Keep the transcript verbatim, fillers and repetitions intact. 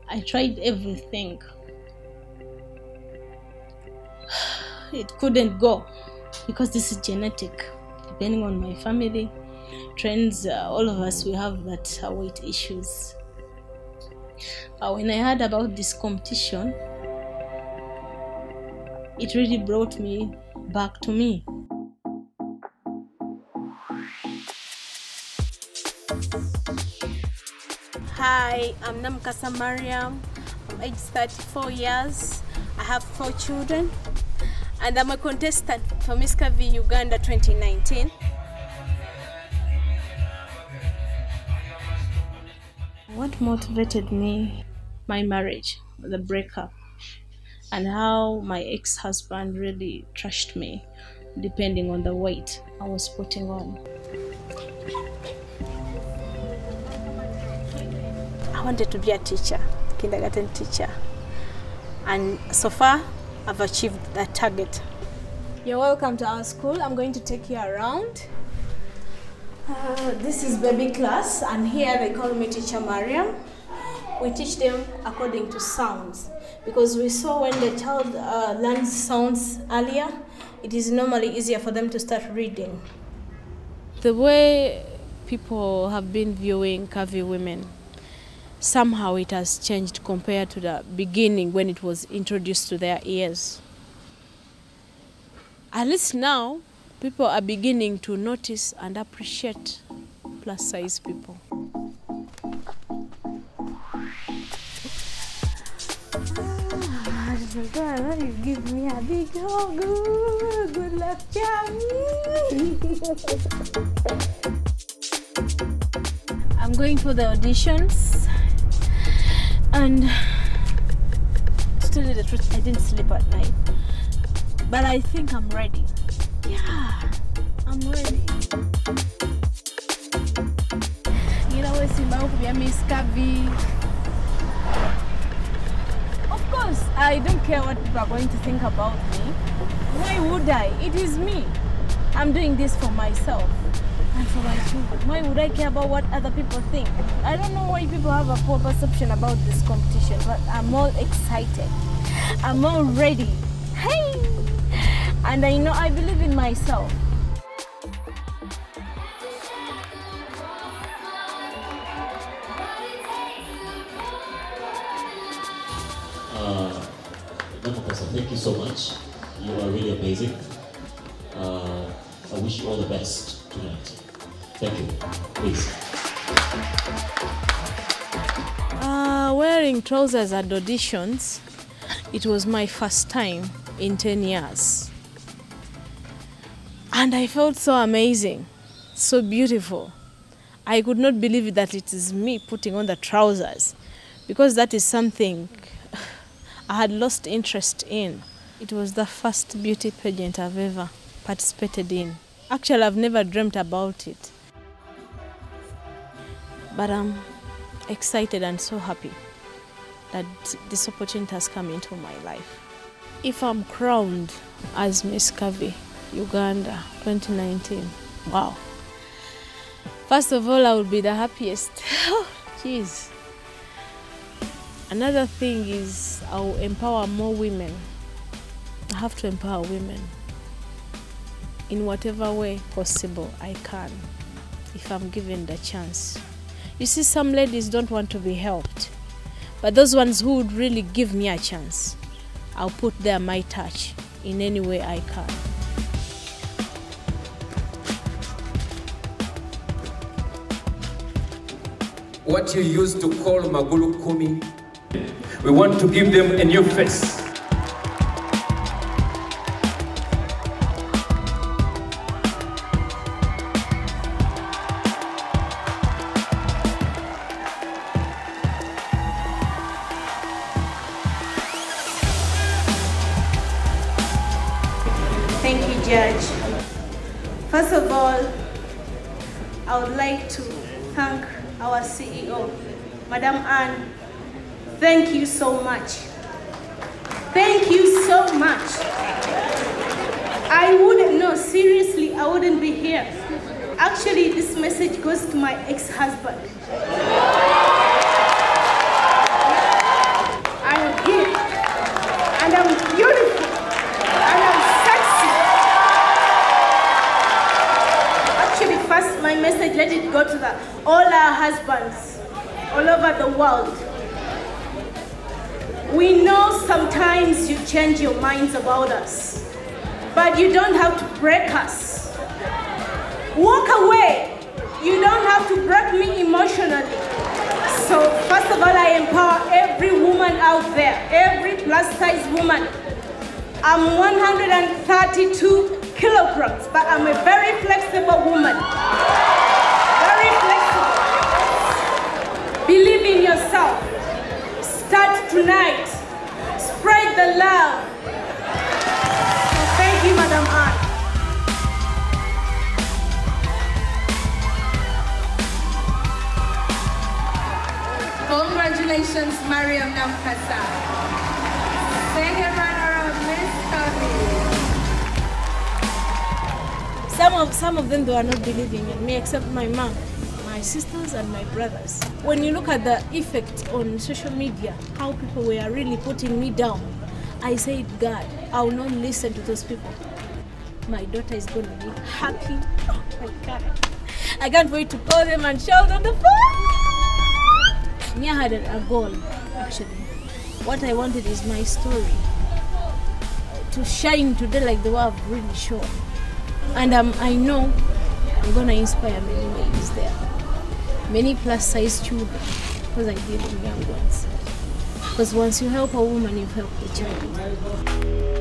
I tried everything. It couldn't go because this is genetic. Depending on my family, trends, uh, all of us, we have that uh, weight issues. Uh, when I heard about this competition, it really brought me back to me. Hi, I'm Namukasa Mariam. I'm age thirty-four years. I have four children, and I'm a contestant for Miss Curvy Uganda twenty nineteen. What motivated me? My marriage, the breakup, and how my ex-husband really trashed me, depending on the weight I was putting on. I wanted to be a teacher, kindergarten teacher, and so far I've achieved that target. You're welcome to our school. I'm going to take you around. Uh, this is baby class, and here they call me Teacher Mariam. We teach them according to sounds, because we saw when the child uh, learns sounds earlier, it is normally easier for them to start reading. The way people have been viewing curvy women, somehow it has changed compared to the beginning when it was introduced to their ears. At least now, people are beginning to notice and appreciate plus size people. Ah, you give me a big hug. Good luck, Jamie. I'm going for the auditions. And to tell you the truth, I didn't sleep at night. But I think I'm ready. Yeah, I'm ready. You know, it's about to be Miss Curvy. Of course, I don't care what people are going to think about me. Why would I? It is me. I'm doing this for myself and for my children. Why would I care about what other people think? I don't know why people have a poor perception about this competition, but I'm all excited. I'm all ready. Hey! And I know I believe in myself. Uh, Namukasa, thank you so much. You are really amazing. Uh, I wish you all the best tonight. Thank you. Please. Uh, wearing trousers at auditions, it was my first time in ten years. And I felt so amazing, so beautiful. I could not believe that it is me putting on the trousers, because that is something I had lost interest in. It was the first beauty pageant I've ever participated in. Actually, I've never dreamt about it. But I'm excited and so happy that this opportunity has come into my life. If I'm crowned as Miss Curvy Uganda twenty nineteen, wow. First of all, I will be the happiest. Oh, jeez. Another thing is I will empower more women. I have to empower women in whatever way possible I can, if I'm given the chance. You see, some ladies don't want to be helped, but those ones who would really give me a chance, I'll put there my touch in any way I can. What you used to call magulu kumi, we want to give them a new face. Thank you, Judge. First of all, I would like to thank our C E O, Madam Anne. Thank you so much. Thank you so much. I wouldn't know, seriously, I wouldn't be here. Actually, this message goes to my ex-husband. world. We know sometimes you change your minds about us, but you don't have to break us. Walk away. You don't have to break me emotionally. So first of all, I empower every woman out there, every plus size woman. I'm one hundred thirty-two kilograms, but I'm a very flexible woman. Very flexible. Believe in yourself. Start tonight. Spread the love. So thank you, Madam Anne. Congratulations, Mariam Namukasa. Second runner-up, Miss Curvy. Some of, some of them, they were not believing in me, except my mom, my sisters, and my brothers. When you look at the effect on social media, how people were really putting me down, I said, God, I will not listen to those people. My daughter is going to be happy. Oh my God. I can't wait to call them and shout on the phone. Me, I had a goal, actually. What I wanted is my story to shine today like the way I've really shown. And um, I know I'm going to inspire many ladies there. Many plus size children, because I deal with young ones. Because once you help a woman, you help the child.